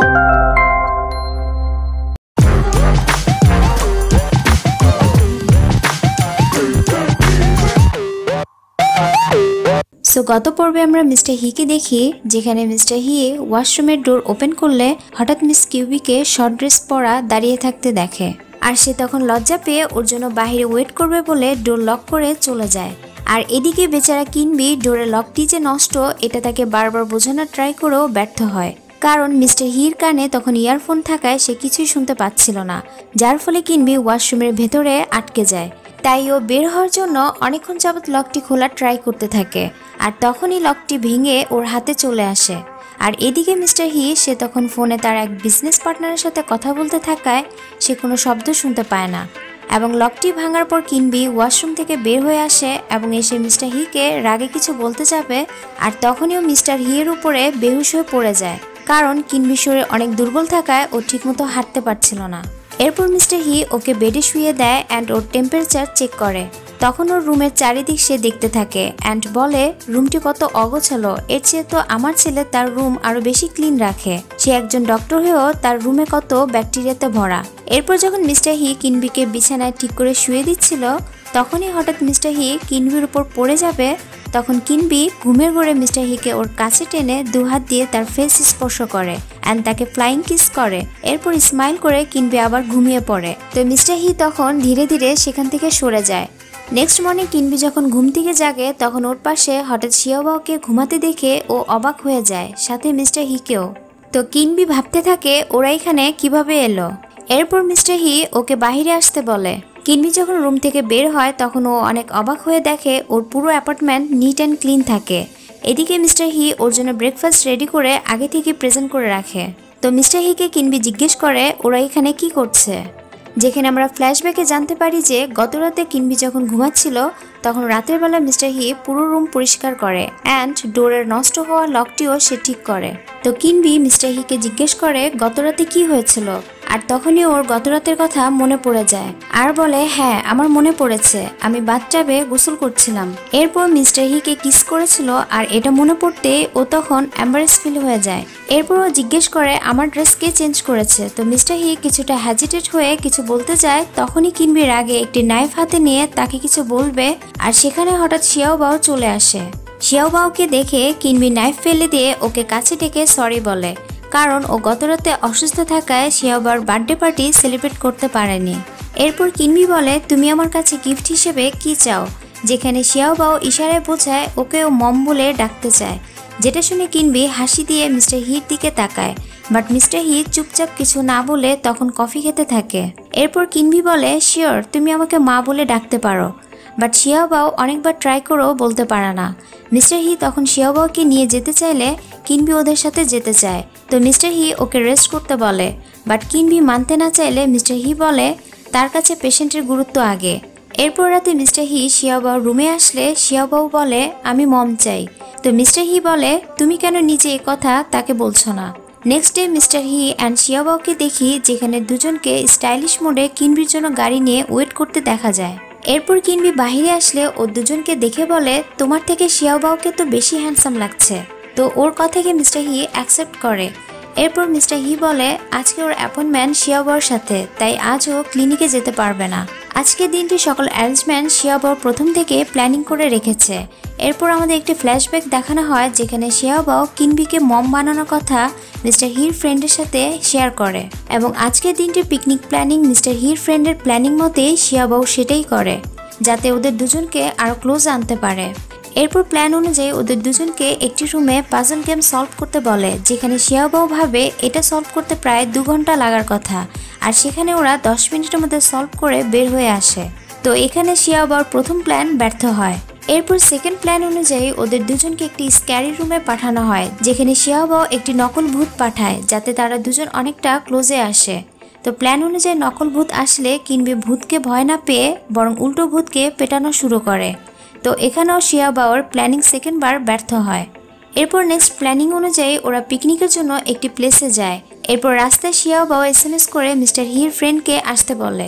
सो गत पर्वे আমরা মিস্টার হিকে দেখি যেখানে মিস্টার হি ওয়াশরুমের ডোর ওপেন করলে হঠাৎ মিস কিউবিকে শর্ট ড্রেস পরা দাঁড়িয়ে থাকতে দেখে আর সে তখন লজ্জা পেয়ে ওর জন্য বাইরে ওয়েট করবে বলে ডোর লক করে চলে যায়। আর এদিকে বেচারা কিনবি ডোরের লকটি যে নষ্ট এটা তাকে বারবার বোঝানোর ট্রাই করেও ব্যর্থ হয়, কারণ মিস্টার হির কানে তখন ইয়ারফোন থাকায় সে কিছুই শুনতে পাচ্ছিল না, যার ফলে কিনবি ওয়াশরুমের ভেতরে আটকে যায়। তাই ও বের হওয়ার জন্য অনেকক্ষণ যাবত লকটি খোলার ট্রাই করতে থাকে আর তখনই লকটি ভেঙে ওর হাতে চলে আসে। আর এদিকে মিস্টার হি সে তখন ফোনে তার এক বিজনেস পার্টনারের সাথে কথা বলতে থাকায় সে কোনো শব্দ শুনতে পায় না এবং লকটি ভাঙার পর কিনবি ওয়াশরুম থেকে বের হয়ে আসে এবং এসে মিস্টার হিকে রাগে কিছু বলতে যাবে আর তখনই ও মিস্টার হিয়ের উপরে বেহুশ হয়ে পড়ে যায়, কারণ কিনবি শরীর অনেক দুর্বল থাকায় ও ঠিকমতো হাঁটতে পারছিল না। এরপর মিস্টার হি ওকে বেডে শুয়ে দেয় অ্যান্ড ওর টেম্পারেচার চেক করে। তখন ওর রুমের চারিদিক সে দেখতে থাকে অ্যান্ড বলে রুমটি কত অগোছালো, এর চেয়ে তো আমার ছেলে তার রুম আরো বেশি ক্লিন রাখে। সে একজন ডক্টর হয়েও তার রুমে কত ব্যাকটেরিয়াতে ভরা। এরপর যখন মিস্টার হি কিনবিকে বিছানায় ঠিক করে শুয়ে দিচ্ছিল তখনই হঠাৎ মিস্টার হি কিনবির উপর পড়ে যাবে। তখন কিনবি ঘুমের ঘোরে মিস্টার হিকে ওর কাছে টেনে দুহাত দিয়ে তার ফেস স্পর্শ করে অ্যান্ড তাকে ফ্লাইং কিস করে। এরপর স্মাইল করে কিনবি আবার ঘুমিয়ে পড়ে। তো মিস্টার হি তখন ধীরে ধীরে সেখান থেকে সরে যায়। নেক্সট মর্নিং কিনবি যখন ঘুম থেকে জাগে তখন ওর পাশে হঠাৎ শিয়াওবাওকে ঘুমাতে দেখে ও অবাক হয়ে যায়, সাথে মিস্টার হিকেও। তো কিনবি ভাবতে থাকে ওরা এখানে কিভাবে এলো। এরপর মিস্টার হি ওকে বাহিরে আসতে বলে। কিনবি যখন রুম থেকে বের হয় তখন ও অনেক অবাক হয়ে দেখে ওর পুরো অ্যাপার্টমেন্ট নিট অ্যান্ড ক্লিন থাকে। এদিকে মিস্টার হি ওর জন্য ব্রেকফাস্ট রেডি করে আগে থেকে প্রেজেন্ট করে রাখে। তো মিস্টার হিকে কিনবি জিজ্ঞেস করে ওরা এখানে কি করছে, যেখানে আমরা ফ্ল্যাশব্যাকে জানতে পারি যে গত রাতে কিনবি যখন ঘুমাচ্ছিল তখন রাতের বেলা মিস্টার হি পুরো রুম পরিষ্কার করে অ্যান্ড ডোরের নষ্ট হওয়া লকটিও সে ঠিক করে। তো কিনবি মিস্টার হিকে জিজ্ঞেস করে গত রাতে কি হয়েছিল, আর তখনই ওর গত রাতের কথা মনে পড়ে যায় আর বলে হ্যাঁ আমার মনে পড়েছে, আমি বাথটাবে গোসল করছিলাম। এরপর মিস্টার হিকে কিস করেছিল আর এটা মনে পড়তে ও তখন এম্বারেস ফিল হয়ে যায়। এরপর ও জিজ্ঞেস করে আমার ড্রেস কে চেঞ্জ করেছে। তো মিস্টার হি কিছুটা হ্যাজিটেট হয়ে কিছু বলতে যায়, তখনই কিনবির আগে একটি নাইফ হাতে নিয়ে তাকে কিছু বলবে আর সেখানে হঠাৎ শিয়াওবাও চলে আসে। শিয়াওবাওকে দেখে কিনবি নাইফ ফেলে দিয়ে ওকে কাছে ডেকে সরি বলে, কারণ ও গতরাতে অসুস্থ থাকায় শিয়াওবাওর বার্থডে পার্টি সেলিব্রেট করতে পারেনি। এরপর কিনবি বলে তুমি আমার কাছে গিফট হিসেবে কি চাও, যেখানে শিয়াওবাও ইশারায় বোঝায় ওকে ও মম বলে ডাকতে চায়, যেটা শুনে কিনবি হাসি দিয়ে মিস্টার হির দিকে তাকায়। বাট মিস্টার হি চুপচাপ কিছু না বলে তখন কফি খেতে থাকে। এরপর কিনবি বলে শিওর তুমি আমাকে মা বলে ডাকতে পারো, বাট শিয়াওবাও অনেকবার ট্রাই করেও বলতে পারে না। মিস্টার হি তখন শিয়াওবাওকে নিয়ে যেতে চাইলে কিনবি ওদের সাথে যেতে চায়। তো মিস্টার হি ওকে রেস্ট করতে বলে, বাট কিনবি মানতে না চাইলে মিস্টার হি বলে তার কাছে পেশেন্টের গুরুত্ব আগে। এরপর রাতে মিস্টার হি শিয়াওবাও রুমে আসলে শিয়াওবাও বলে আমি মম চাই। তো মিস্টার হি বলে তুমি কেন নিজে এ কথা তাকে বলছো না। Next day mister He and শিয়াওবাওকে দেখি যেখানে দুজনকে স্টাইলিশ মোডে কিনবির জন্য গাড়ি নিয়ে ওয়েট করতে দেখা যায়। এরপর কিনবি বাহিরে আসলে ও দুজনকে দেখে বলে তোমার থেকে শিয়াওবাওকে তো বেশি হ্যান্ডসাম লাগছে। তো ওর কথাকে মিস্টার হি অ্যাকসেপ্ট করে। এরপর মিস্টার হি বলে আজকে ওর অ্যাপয়েন্টমেন্ট শিয়াওবাওর সাথে, তাই আজ ও ক্লিনিকে যেতে পারবে না। আজকের দিনটি সকল অ্যারেঞ্জমেন্ট শিয়াওবাও প্রথম থেকে প্ল্যানিং করে রেখেছে। এরপর আমাদের একটি ফ্ল্যাশব্যাক দেখানো হয় যেখানে শিয়াওবাও কিনবিকে মম বানানোর কথা মিস্টার হির ফ্রেন্ডের সাথে শেয়ার করে এবং আজকের দিনটির পিকনিক প্ল্যানিং মিস্টার হির ফ্রেন্ডের প্ল্যানিং মতেই শিয়াওবাও সেটাই করে, যাতে ওদের দুজনকে আরো ক্লোজ আনতে পারে। এরপর প্ল্যান অনুযায়ী ওদের দুজনকে একটি রুমে পাজল গেম সলভ করতে বলে, যেখানে শিয়াওবাও ভাবে এটা সলভ করতে প্রায় 2 ঘন্টা লাগার কথা, আর সেখানে ওরা 10 মিনিটের মধ্যে সলভ করে বের হয়ে আসে। তো এখানে শিয়াওবাওর প্রথম প্ল্যান ব্যর্থ হয়। এরপর সেকেন্ড প্ল্যান অনুযায়ী ওদের দুজনকে একটি স্ক্যারি রুমে পাঠানো হয়, যেখানে শিয়াওবাও একটি নকল ভূত পাঠায় যাতে তারা দুজন অনেকটা ক্লোজে আসে। তো প্ল্যান অনুযায়ী নকল ভূত আসলে কিনবি ভূতকে ভয় না পেয়ে বরং উল্টো ভূতকে পেটানো শুরু করে। তো এখানেও শিয়াওবাওর প্ল্যানিং সেকেন্ডবার ব্যর্থ হয়। এরপর নেক্সট প্ল্যানিং অনুযায়ী ওরা পিকনিকের জন্য একটি প্লেসে যায়। এরপর রাস্তায় শিয়াওবাও SMS করে মিস্টার হির ফ্রেন্ডকে আসতে বলে। তো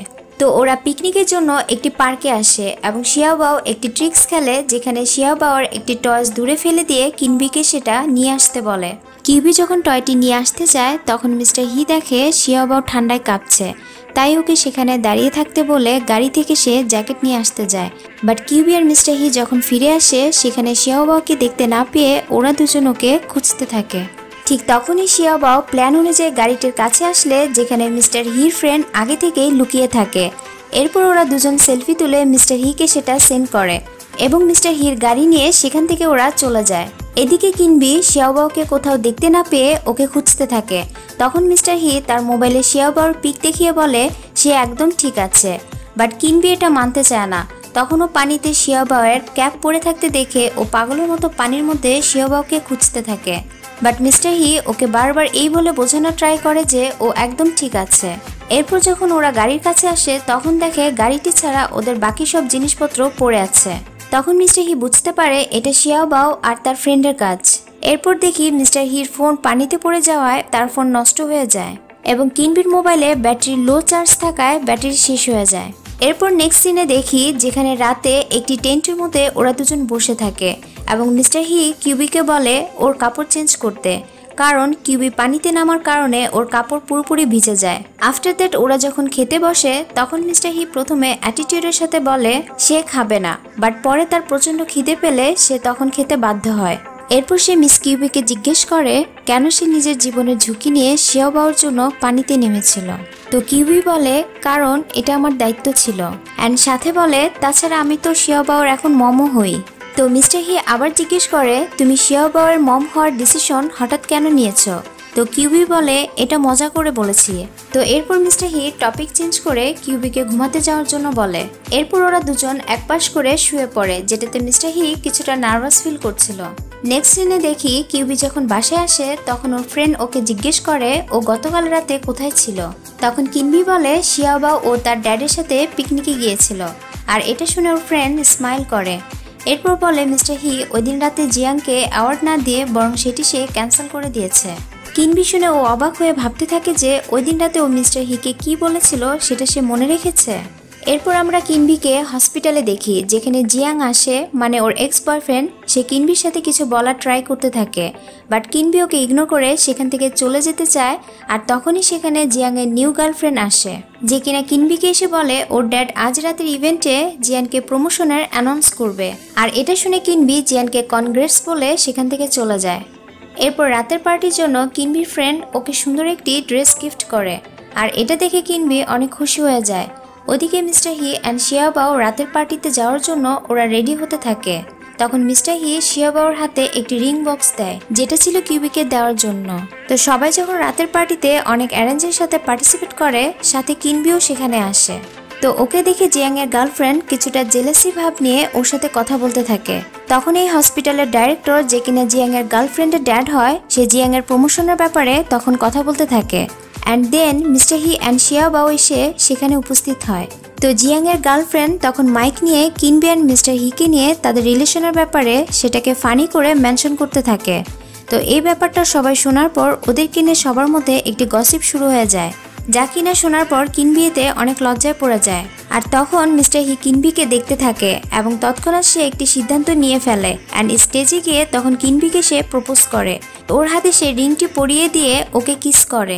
তো ওরা পিকনিকের জন্য একটি পার্কে আসে এবং শিয়াবাও একটি ট্রিক্স খেলে যেখানে শিয়াবাওর একটি টয়স দূরে ফেলে দিয়ে কিনবিকে সেটা নিয়ে আসতে বলে। কিউবি যখন টয়টি নিয়ে আসতে যায় তখন মিস্টার হি দেখে শিয়াবাও ঠান্ডায় কাঁপছে, তাই ওকে সেখানে দাঁড়িয়ে থাকতে বলে গাড়ি থেকে সে জ্যাকেট নিয়ে আসতে যায়। বাট কিউবি আর মিস্টার হি যখন ফিরে আসে সেখানে শিয়াবাওকে দেখতে না পেয়ে ওরা দুজন ওকে খুঁজতে থাকে। ঠিক তখনই শিয়াবাও প্ল্যান অনুযায়ী গাড়িটির কাছে আসলে যেখানে মিস্টার হির ফ্রেন্ড আগে থেকেই লুকিয়ে থাকে। এরপর ওরা দুজন সেলফি তুলে মিস্টার হিকে সেটা সেন্ড করে এবং মিস্টার হির গাড়ি নিয়ে সেখান থেকে ওরা চলে যায়। এদিকে কিনবি শিয়াবাওকে কোথাও দেখতে না পেয়ে ওকে খুঁজতে থাকে। তখন মিস্টার হি তার মোবাইলে শিয়াবাওর পিক দেখিয়ে বলে সে একদম ঠিক আছে, বাট কিনবি এটা মানতে চায় না। তখন ও পানিতে শিয়াবাওয়ের ক্যাপ পরে থাকতে দেখে ও পাগলের মতো পানির মধ্যে শিয়াবাওকে খুঁজতে থাকে। বাট মিস্টার হি ওকে বারবার এই বলে বোঝানোর ট্রাই করে যে ও একদম ঠিক আছে। এরপর যখন ওরা গাড়ির কাছে আসে তখন দেখে গাড়িটি ছাড়া ওদের বাকি সব জিনিসপত্র পড়ে আছে। তখন মিস্টার হি বুঝতে পারে এটা শিয়াবাও আর তার ফ্রেন্ডের কাজ। এরপর দেখি মিস্টার হির ফোন পানিতে পড়ে যাওয়ায় তার ফোন নষ্ট হয়ে যায় এবং কিনবির মোবাইলে ব্যাটারি লো চার্জ থাকায় ব্যাটারি শেষ হয়ে যায়। এরপর নেক্সট সিনে দেখি যেখানে রাতে একটি টেন্টের মধ্যে ওরা দুজন বসে থাকে এবং মিস্টার হি কিউবিকে বলে ওর কাপড় চেঞ্জ করতে, কারণ কিউবি পানিতে নামার কারণে ওর কাপড় পুরোপুরি ভিজে যায়। আফটার দ্যাট ওরা যখন খেতে বসে তখন মিস্টার হি প্রথমে অ্যাটিটিউডের সাথে বলে সে খাবে না, বাট পরে তার প্রচন্ড খিদে পেলে সে তখন খেতে বাধ্য হয়। এরপর সে মিস কিউবিকে জিজ্ঞেস করে কেন সে নিজের জীবনের ঝুঁকি নিয়ে শিয়াবাওর জন্য পানিতে নেমেছিল। তো কিউবি বলে কারণ এটা আমার দায়িত্ব ছিল, অ্যান্ড সাথে বলে তাছাড়া আমি তো শিয়াবাওর এখন মমও হই। তো মিস্টার হি আবার জিজ্ঞেস করে তুমি শিয়াবাওয়ের মম হওয়ার ডিসিশন হঠাৎ কেন নিয়েছো? তো কিউবি বলে এটা মজা করে বলেছি। তো এরপর মিস্টার হি টপিক চেঞ্জ করে কিউবিকে ঘুমাতে যাওয়ার জন্য বলে। এরপর ওরা দুজন একপাশ করে শুয়ে পড়ে, যেটাতে মিস্টার হি কিছুটা নার্ভাস ফিল করছিল। নেক্সট সিনে দেখি কিউবি যখন বাসায় আসে তখন ওর ফ্রেন্ড ওকে জিজ্ঞেস করে ও গতকাল রাতে কোথায় ছিল। তখন কিনবি বলে শিয়াবাও ও তার ড্যাডের সাথে পিকনিকে গিয়েছিল, আর এটা শুনে ওর ফ্রেন্ড স্মাইল করে। এরপর বলে মিস্টার হি ওই দিন রাতে জিয়াংকে অ্যাওয়ার্ড না দিয়ে বরং সেটি সে ক্যান্সেল করে দিয়েছে। কিনবি শুনে ও অবাক হয়ে ভাবতে থাকে যে ওই দিন রাতে ও মিস্টার হিকে কি বলেছিল সেটা সে মনে রেখেছে। এরপর আমরা কিনবিকে হসপিটালে দেখি যেখানে জিয়াং আসে, মানে ওর এক্স বয়ফ্রেন্ড। সে কিনবির সাথে কিছু বলার ট্রাই করতে থাকে, বাট কিনবি ওকে ইগনোর করে সেখান থেকে চলে যেতে চায়। আর তখনই সেখানে জিয়াংয়ের নিউ গার্লফ্রেন্ড আসে, যে কিনা কিনবিকে এসে বলে ওর ড্যাড আজ রাতের ইভেন্টে জিয়ানকে প্রমোশনের অ্যানাউন্স করবে। আর এটা শুনে কিনবি জিয়ানকে কনগ্রেটস বলে সেখান থেকে চলে যায়। এরপর রাতের পার্টির জন্য কিনবির ফ্রেন্ড ওকে সুন্দর একটি ড্রেস গিফট করে, আর এটা দেখে কিনবি অনেক খুশি হয়ে যায়। ওদিকে মিস্টার হি অ্যান্ড শিয়াবাও রাতের পার্টিতে যাওয়ার জন্য ওরা রেডি হতে থাকে। তখন মিস্টার হি শিয়াবাওর হাতে একটি রিং বক্স দেয়, যেটা ছিল কিউবিকে দেওয়ার জন্য। তো সবাই যখন রাতের পার্টিতে অনেক অ্যারেঞ্জের সাথে পার্টিসিপেট করে, সাথে কিনবিও সেখানে আসে। তো ওকে দেখে জিয়াং এর গার্লফ্রেন্ড কিছুটা জেলাসি ভাব নিয়ে ওর সাথে কথা বলতে থাকে। তখন এই হসপিটালের ডাইরেক্টর, যে কিনা জিয়াং এর গার্লফ্রেন্ডের ড্যাড হয়, সে জিয়াং এর প্রমোশনের ব্যাপারে তখন কথা বলতে থাকে। And then mister He and শিয়াবাও এসে সেখানে উপস্থিত হয়। তো জিয়াং এর গার্লফ্রেন্ড তখন মাইক নিয়ে কিনবি অ্যান্ড মিস্টার হিকে নিয়ে তাদের রিলেশনের ব্যাপারে সেটাকে ফানি করে মেনশন করতে থাকে। তো এই ব্যাপারটা সবাই শোনার পর ওদেরকে নিয়ে সবার মধ্যে একটি গসিপ শুরু হয়ে যায়, যা কিনা শোনার পর কিনবিতে অনেক লজ্জায় পড়ে যায়। আর তখন মিস্টার হি কিনবিকে দেখতে থাকে এবং তৎক্ষণাৎ সে একটি সিদ্ধান্ত নিয়ে ফেলে অ্যান্ড স্টেজে গিয়ে তখন কিনবিকে সে প্রপোজ করে। ওর হাতে সে রিংটি পরিয়ে দিয়ে ওকে কিস করে।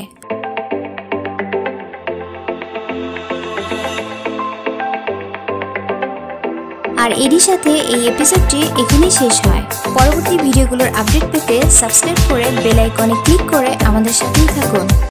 আর এরই সাথে এই এপিসোডটি এখানেই শেষ হয়। পরবর্তী ভিডিওগুলোর আপডেট পেতে সাবস্ক্রাইব করে বেল আইকনে ক্লিক করে আমাদের সাথেই থাকুন।